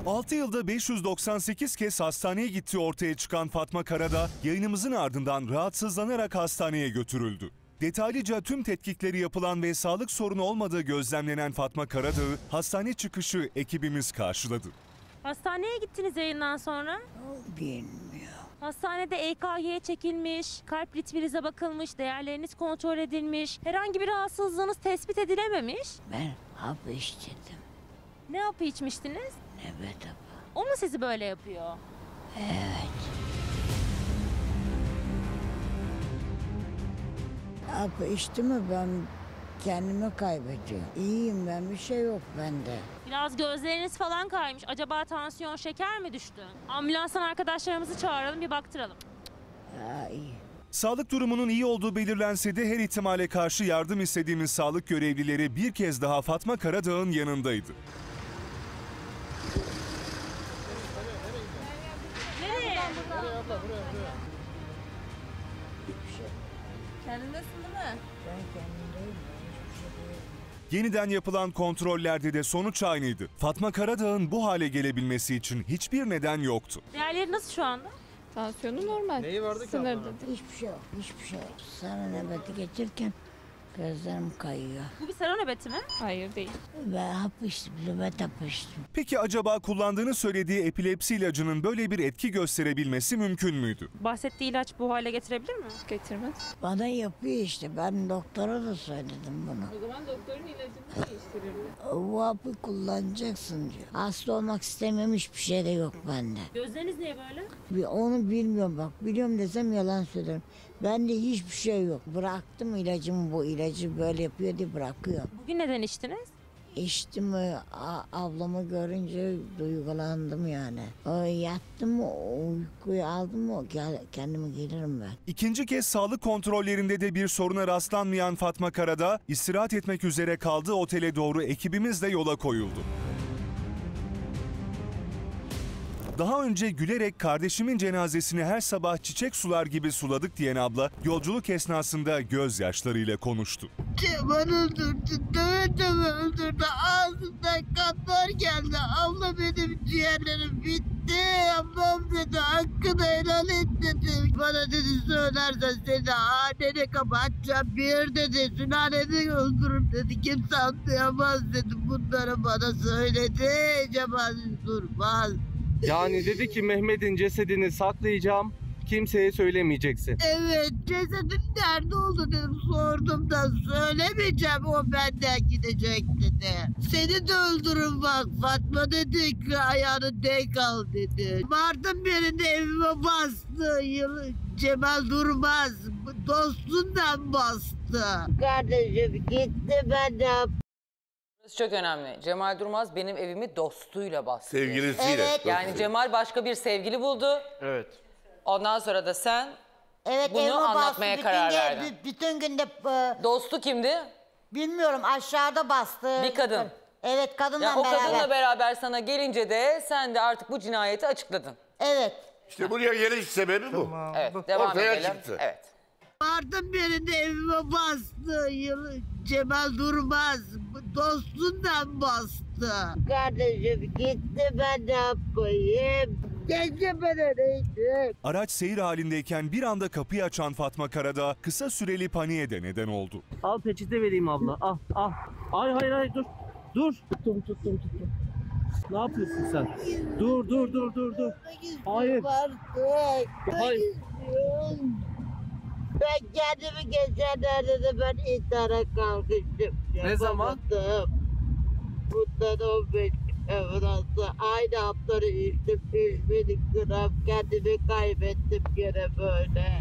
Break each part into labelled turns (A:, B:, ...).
A: 6 yılda 598 kez hastaneye gittiği ortaya çıkan Fatma Karadağ, yayınımızın ardından rahatsızlanarak hastaneye götürüldü. Detaylıca tüm tetkikleri yapılan ve sağlık sorunu olmadığı gözlemlenen Fatma Karadağ'ı hastane çıkışı ekibimiz karşıladı.
B: Hastaneye gittiniz yayından sonra.
C: Bilmiyorum.
B: Hastanede EKG'ye çekilmiş, kalp ritminize bakılmış, değerleriniz kontrol edilmiş, herhangi bir rahatsızlığınız tespit edilememiş.
C: Ben hap içtim.
B: Ne hapı içmiştiniz?
C: Nöbet hapı.
B: O mu sizi böyle yapıyor?
C: Evet. Hapı içtim mi ben kendimi kaybediyorum. İyiyim ben, bir şey yok bende.
B: Biraz gözleriniz falan kaymış. Acaba tansiyon, şeker mi düştü? Ambulanstan arkadaşlarımızı çağıralım, bir baktıralım.
C: İyi.
A: Sağlık durumunun iyi olduğu belirlense de her ihtimale karşı yardım istediğimiz sağlık görevlileri bir kez daha Fatma Karadağ'ın yanındaydı.
B: Nereye?
D: Buraya. Kendindesin değil mi?
C: Ben kendimdeyim. Hiçbir şey değilim.
A: Yeniden yapılan kontrollerde de sonuç aynıydı. Fatma Karadağ'ın bu hale gelebilmesi için hiçbir neden yoktu.
B: Değerleri nasıl şu anda?
D: Tansiyonu normal.
E: Neyi vardı ki
D: Sınırda
E: abla?
D: değil.
C: Hiçbir şey yok. Hiçbir şey yok. Sana nöbeti geçirken gözlerim kayıyor.
B: Bu bir sera nöbeti mi?
D: Hayır değil.
C: Ve hap içtim. Nöbet hapı içtim.
A: Peki acaba kullandığını söylediği epilepsi ilacının böyle bir etki gösterebilmesi mümkün müydü?
B: Bahsettiği ilaç bu hale getirebilir mi?
D: Getirmez.
C: Bana yapıyor işte. Ben doktora da söyledim bunu.
D: O zaman doktorun ilacını değiştirirdi.
C: Bu hapı kullanacaksın diyor. Hasta olmak istemiyorum, hiçbir şey de yok bende.
B: Gözleriniz niye böyle?
C: Onu bilmiyorum bak. Biliyorum desem yalan söylerim. Bende hiçbir şey yok. Bıraktım ilacımı, bu ilacı böyle yapıyor diye bırakıyorum.
B: Bugün neden içtiniz?
C: İçtim ablamı görünce duygulandım yani. Yattım mı, uykuyu aldım mı kendime gelirim ben.
A: İkinci kez sağlık kontrollerinde de bir soruna rastlanmayan Fatma Karadağ, istirahat etmek üzere kaldığı otele doğru ekibimizle yola koyuldu. Daha önce gülerek kardeşimin cenazesini her sabah çiçek sular gibi suladık diyen abla, yolculuk esnasında gözyaşlarıyla konuştu.
F: Cemal öldürdü, döve öldürdü, ağzından kanlar geldi. Abla benim ciğerlerim bitti, ablam dedi, hakkını helal et dedi. Bana dedi, söylersen seni hanene kapatacağım, bir dedi, sülaleni öldürür dedi. Kimse anlayamaz dedi, bunları bana söyledi. Cemal Durmaz.
E: Yani dedi ki Mehmet'in cesedini saklayacağım, kimseye söylemeyeceksin.
F: Evet, cesedin nerede oldu dedim, sordum da söylemeyeceğim, o benden gidecek dedi. Seni de öldürün bak Fatma dedi, ayağını denk al dedi. Vardım birinde evime bastı, Cemal Durmaz dostundan bastı. Kardeşim gitti, ben de
G: Burası çok önemli. Cemal Durmaz benim evimi dostuyla bastı.
H: Sevgilisiyle.
F: Evet.
G: Yani Cemal başka bir sevgili buldu.
E: Evet.
G: Ondan sonra da sen
F: evet,
G: bunu
F: evime
G: anlatmaya
F: bastı.
G: karar verdin.
F: Bütün günde
G: Dostu kimdi?
F: bilmiyorum, aşağıda bastı.
G: Bir kadın.
F: Evet, kadınla
G: Ya o
F: beraber.
G: kadınla beraber sana gelince de sen de artık bu cinayeti açıkladın.
F: Evet.
H: İşte buraya geliş sebebi bu.
G: Evet, devam
H: Ortaya
G: edelim.
H: çıktı.
G: Evet.
F: Vardım birinde evime bastı. Cemal Durmaz dostundan bastı. Kardeşim gitti, ben ne yapayım? Gece ben öyleydim.
A: Araç seyir halindeyken bir anda kapıyı açan Fatma Karadağ kısa süreli paniğe de neden oldu.
E: Al peçete vereyim abla. Al. Hayır dur. Dur. Tuttum. Ne yapıyorsun sen? Dur. Hayır.
F: Artık.
E: Hayır.
F: Ben kendimi geçenlerde de ben intihara kalkıştım.
E: Ne zaman?
F: Bundan 15 Evrası aynı hapları içtim, 3000 gram kendimi kaybettim gene böyle.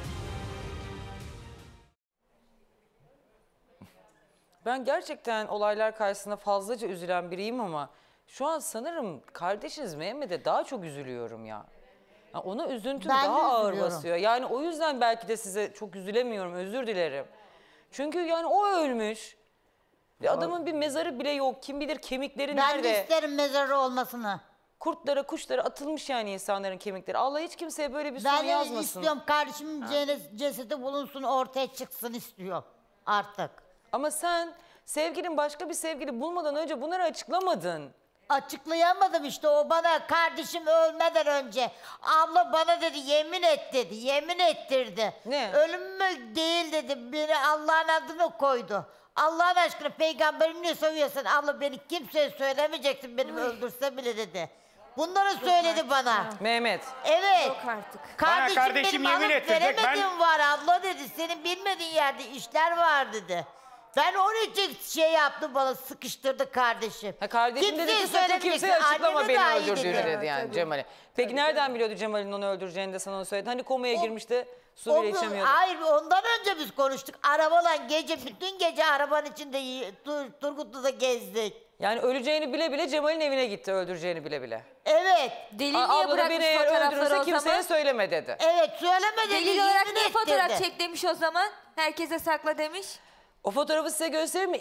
G: Ben gerçekten olaylar karşısında fazlaca üzülen biriyim ama şu an sanırım kardeşiniz Mehmet'e daha çok üzülüyorum ya. Ya ona üzüntüm
F: Ben de
G: daha ağır
F: üzülüyorum.
G: basıyor. Yani o yüzden belki de size çok üzülemiyorum, özür dilerim. Çünkü yani o ölmüş. Ve adamın bir mezarı bile yok. Kim bilir kemikleri
F: Ben
G: nerede?
F: de isterim mezarı olmasını.
G: Kurtlara, kuşlara atılmış yani insanların kemikleri. Allah hiç kimseye böyle bir son
F: Ben de
G: yazmasın.
F: istiyorum, kardeşimin cesedi bulunsun, ortaya çıksın istiyor artık.
G: Ama sen sevgilin başka bir sevgili bulmadan önce bunları açıklamadın.
F: açıklayamadım işte. O bana kardeşim ölmeden önce abla bana dedi yemin et dedi. Yemin ettirdi.
G: Ne?
F: Ölüm mü değil dedi. Beni Allah'ın adını koydu. Allah'ın aşkına peygamberini niye seviyorsun? Abla beni kimseye söylemeyeceksin benim öldürse bile dedi. Bunları söyledi bana.
G: Mehmet.
F: Evet.
D: Yok artık.
F: Kardeşim benim alıp veremediğim var abla dedi. Senin bilmediğin yerde işler var dedi. Ben onun için şey yaptım, bana sıkıştırdı kardeşim.
G: Ha, kardeşim dedi ki sakın kimseye açıklama beni öldürdüğünü dedi yani Cemal'e. Peki nereden biliyordu Cemal'in onu öldüreceğini de sana onu söyledi? Hani komaya girmişti, su bile içemiyordu.
F: Hayır, ondan önce biz konuştuk. Arabayla bütün gece arabanın içinde Turgutlu'da gezdik.
G: Yani öleceğini bile bile Cemal'in evine gitti, öldüreceğini bile bile.
F: Evet.
D: Delil niye
G: Abla da
D: bırakmış
G: beni eğer
D: fotoğrafları
G: öldürürse
D: o
G: kimseye
D: zaman?
G: söyleme dedi.
F: Evet, söyleme dedi.
D: Delil olarak
F: yemin
D: niye fotoğraf
F: ettirdi.
D: çek demiş o zaman? Herkese sakla demiş.
G: O fotoğrafı size göstereyim mi?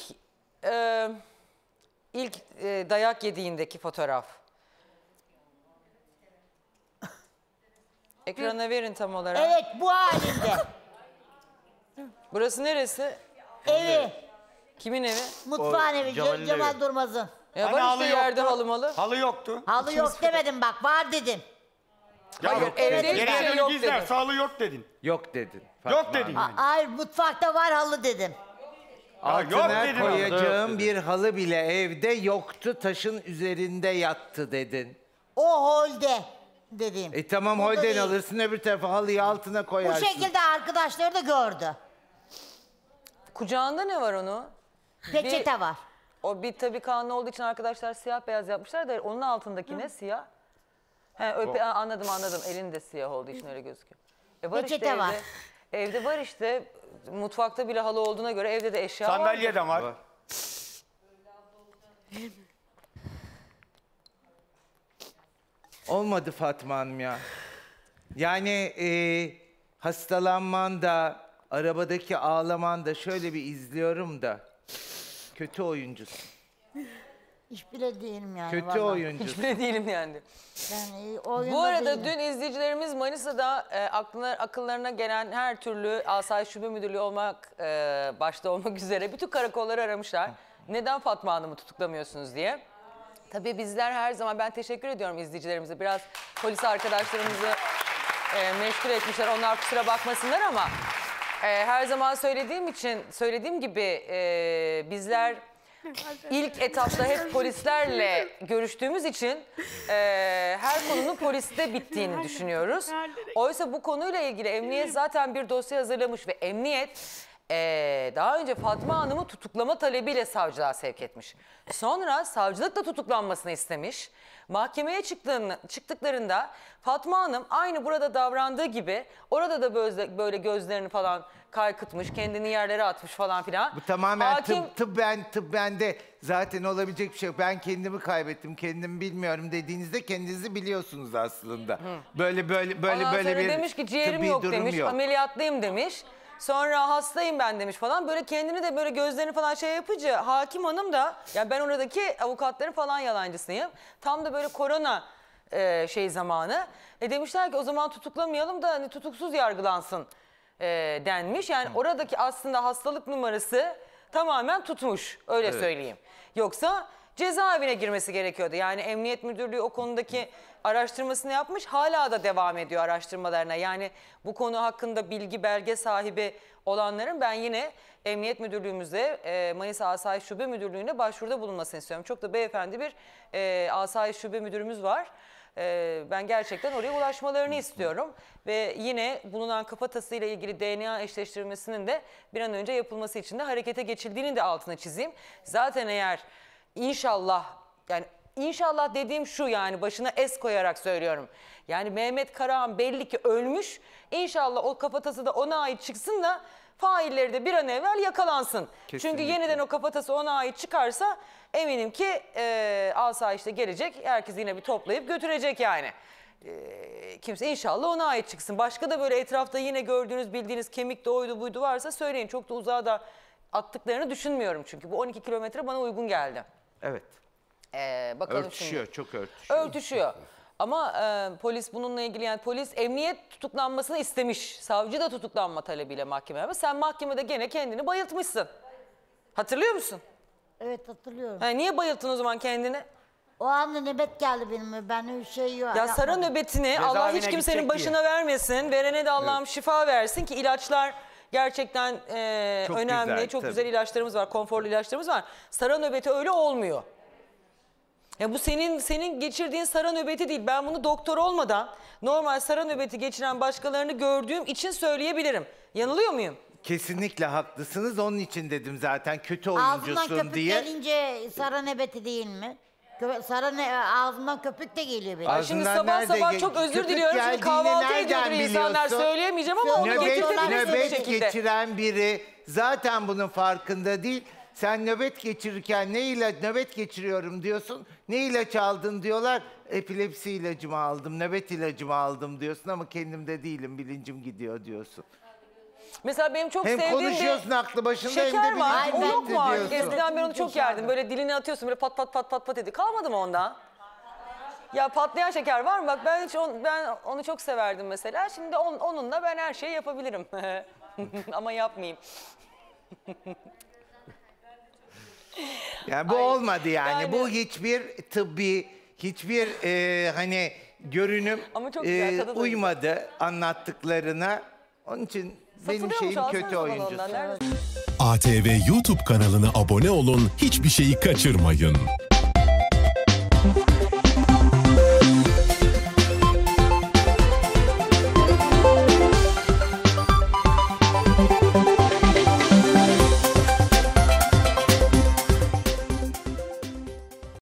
G: İlk dayak yediğindeki fotoğraf. Ekrana verin tam olarak.
F: Evet, bu halinde.
G: Burası neresi?
F: Evi.
G: Kimin evi?
F: Mutfağın evi.
H: Cemal'in
F: Cemal
H: evi.
F: Durmaz'ın.
G: Ya
H: Hani
G: var
H: halı
G: işte yerde
H: yoktu.
G: halı malı.
H: Halı yoktu.
F: Halı yok demedim bak, var dedim.
G: Hayır,
H: yok
G: evde
H: dedin.
G: hiçbir
H: Geriye
G: şey
H: dönük
G: yok
H: izler.
G: dedin.
H: Halı yok dedin.
I: Yok dedin.
H: Yok dedin.
F: Hayır, mutfakta var halı dedim.
H: yok
I: Altına
H: dedin.
I: koyacağım bir halı bile evde yoktu, taşın üzerinde yattı dedin.
F: O holde dedim.
I: Tamam,
F: Burada
I: holden
F: değil.
I: alırsın, öbür tarafa halıyı altına
F: Bu
I: koyarsın.
F: şekilde arkadaşları da gördü.
G: Kucağında ne var onu?
F: Peçete var.
G: O bir tabii kanlı olduğu için arkadaşlar siyah beyaz yapmışlar da onun altındaki ne siyah? He, anladım elinde siyah olduğu için öyle gözüküyor. Var
F: Peçete
G: işte
F: var.
G: Evde var işte, mutfakta bile halı olduğuna göre evde de eşya var.
H: Sandalye de var.
I: Olmadı Fatma Hanım ya. Yani hastalanman da, arabadaki ağlaman da şöyle bir izliyorum da. Kötü oyuncusun.
F: Hiç bile değilim yani.
I: Kötü
F: vallahi.
I: oyuncusun.
G: Hiçbiri değilim yani.
F: Yani oyunda
G: Bu arada
F: değilim.
G: dün izleyicilerimiz Manisa'da akıllarına gelen her türlü Asayiş Şube Müdürlüğü başta olmak üzere bütün karakolları aramışlar. Neden Fatma Hanım'ı tutuklamıyorsunuz diye. Tabii bizler her zaman, ben teşekkür ediyorum izleyicilerimize. Biraz polis arkadaşlarımızı meşgul etmişler. Onlar kusura bakmasınlar ama her zaman söylediğim gibi bizler ilk etapta hep polislerle görüştüğümüz için her konunun poliste bittiğini düşünüyoruz. Oysa bu konuyla ilgili emniyet zaten bir dosya hazırlamış ve emniyet daha önce Fatma Hanım'ı tutuklama talebiyle savcılığa sevk etmiş. Sonra savcılık da tutuklanmasını istemiş. Mahkemeye çıktıklarında Fatma Hanım aynı burada davrandığı gibi orada da böyle gözlerini falan kaykıtmış, kendini yerlere atmış falan filan.
I: Bu tamamen
G: Hakim-
I: tıp bende zaten olabilecek bir şey yok. Ben kendimi kaybettim, kendimi bilmiyorum dediğinizde kendinizi biliyorsunuz aslında. Böyle
G: Ondan sonra
I: bir
G: demiş ki ciğerim
I: tıbbi
G: yok
I: durum
G: demiş,
I: yok.
G: ameliyatlıyım demiş. Sonra hastayım ben demiş falan. Böyle kendini de böyle gözlerini falan şey yapınca hakim hanım da, yani ben oradaki avukatların falan yalancısıyım. Tam da böyle korona zamanı. Demişler ki o zaman tutuklamayalım da hani tutuksuz yargılansın denmiş. Yani oradaki aslında hastalık numarası tamamen tutmuş, öyle söyleyeyim. Yoksa cezaevine girmesi gerekiyordu. Yani Emniyet Müdürlüğü o konudaki araştırmasını yapmış, hala da devam ediyor araştırmalarına. Yani bu konu hakkında bilgi belge sahibi olanların ben yine Emniyet Müdürlüğümüzde Manisa Asayiş Şube Müdürlüğü'ne başvuruda bulunmasını istiyorum. Çok da beyefendi bir Asayiş Şube Müdürümüz var. Ben gerçekten oraya ulaşmalarını istiyorum. Ve yine bulunan kafatasıyla ilgili DNA eşleştirmesinin de bir an önce yapılması için de harekete geçildiğini de altına çizeyim. Zaten eğer inşallah, yani inşallah dediğim şu, yani başına es koyarak söylüyorum. Yani Mehmet Karahan belli ki ölmüş. İnşallah o kafatası da ona ait çıksın da failleri de bir an evvel yakalansın.
I: Kesinlikle.
G: Çünkü yeniden o kafatası ona ait çıkarsa eminim ki asayişte gelecek. Herkes yine bir toplayıp götürecek yani. Kimse inşallah ona ait çıksın. Başka da böyle etrafta yine gördüğünüz, bildiğiniz kemik de oydu buydu varsa söyleyin. Çok da uzağa da attıklarını düşünmüyorum çünkü. Bu 12 kilometre bana uygun geldi.
I: Evet.
G: Bakalım
I: Örtüşüyor,
G: şimdi.
I: çok örtüşüyor.
G: Örtüşüyor. Ama polis bununla ilgili, yani polis emniyet tutuklanmasını istemiş. Savcı da tutuklanma talebiyle mahkemeye. Ama sen mahkemede gene kendini bayıltmışsın. Hatırlıyor musun?
F: Evet, hatırlıyorum.
G: Niye bayılttın o zaman kendini?
C: O anda nöbet geldi benim. Ben öyle şey yok.
G: Ya Sara nöbetini Allah
H: Cezaevine
G: hiç kimsenin
H: gidecek
G: başına vermesin. Verene de Allah'ım şifa versin ki ilaçlar gerçekten
I: Çok
G: önemli.
I: güzel,
G: Çok
I: tabii.
G: güzel ilaçlarımız var, konforlu ilaçlarımız var. Sara nöbeti öyle olmuyor. Ya bu senin geçirdiğin Sara nöbeti değil. Ben bunu doktor olmadan normal Sara nöbeti geçiren başkalarını gördüğüm için söyleyebilirim. Yanılıyor muyum?
I: Kesinlikle haklısınız. Onun için dedim zaten kötü
C: Ağzından
I: oyuncusun
C: köpük
I: diye.
C: gelince Sara nöbeti değil mi? Ağzından köpük de geliyor benim.
G: Ay şimdi
I: Ağzından
G: sabah
I: nerede
G: sabah çok özür
I: köpük
G: diliyorum. Şimdi
I: geldiğini
G: kahvaltı
I: nereden
G: ediyordur insanlar.
I: biliyorsun?
G: Söyleyemeyeceğim ama onu getirtebilirsiniz bir
I: Nöbet
G: şekilde.
I: geçiren biri zaten bunun farkında değil. Sen nöbet geçirirken nöbet geçiriyorum diyorsun. Ne ilaç aldın diyorlar. Epilepsi ilacımı aldım, nöbet ilacımı aldım diyorsun ama kendimde değilim, bilincim gidiyor diyorsun.
G: Mesela benim çok
I: Hem
G: sevdiğim
I: konuşuyorsun aklı başında hem de
G: şeker var.
I: bilincin
G: O yok
I: gitti
G: mu artık?
I: diyorsun.
G: Eskiden ben onu çok yerdim. Böyle dilini atıyorsun böyle pat pat pat pat pat dedi. Kalmadı mı ondan? Ya patlayan şeker var mı? Bak ben onu çok severdim mesela. Şimdi onunla ben her şeyi yapabilirim. Ama yapmayayım.
I: Yani bu
G: Ay,
I: olmadı yani.
G: yani-
I: Bu hiçbir tıbbi, hiçbir hani görünüm
G: Ama çok güzel, tadı da
I: uymadı anlattıklarına. Onun için benim
G: Satılıyormuş,
I: şeyim
G: alsanıza
I: kötü
G: bana
I: oyuncusu.
G: ondan. Nerede?
J: ATV YouTube kanalına abone olun, hiçbir şeyi kaçırmayın.